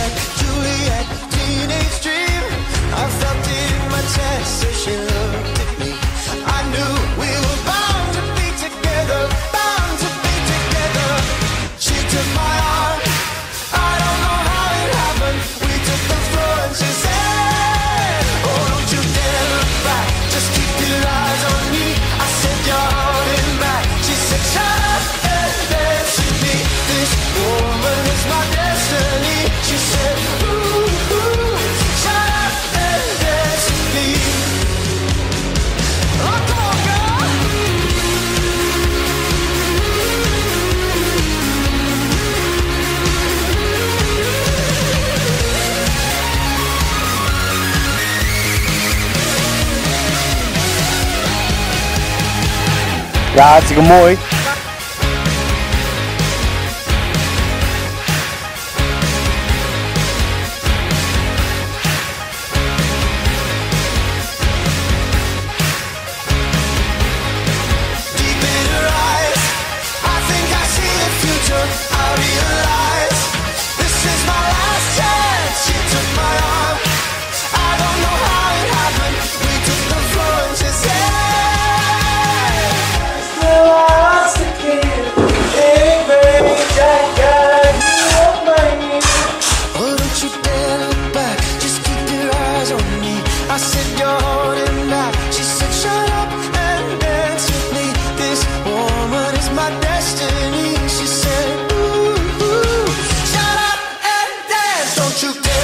Juliet, Juliet, teenage dream. I felt it in my chest as she looked at me. I knew we were bound to be together, bound to be together. She took my arm, I don't know how it happened. We took the floor and she said, oh, don't you dare look back, just keep your eyes on me. I said, you're holding back. She said, shut up and dance with me. This woman is my destiny. She said, ooh, ooh, shut up and dance with me. Oh, come on, girl. Ja, hartstikke mooi. Deep in her eyes, I think I see the future. I realize this is my last chance. She took my arm, I don't know how it happened. We took the floor and she said, still I was the kid. Hey baby, I got you on my knee. Oh, don't you dare look back, just keep your eyes on me. I said, you're holding back. She said, shut up and dance with me. This woman is my destiny. She said, ooh, ooh, shut up and dance. Don't you dare.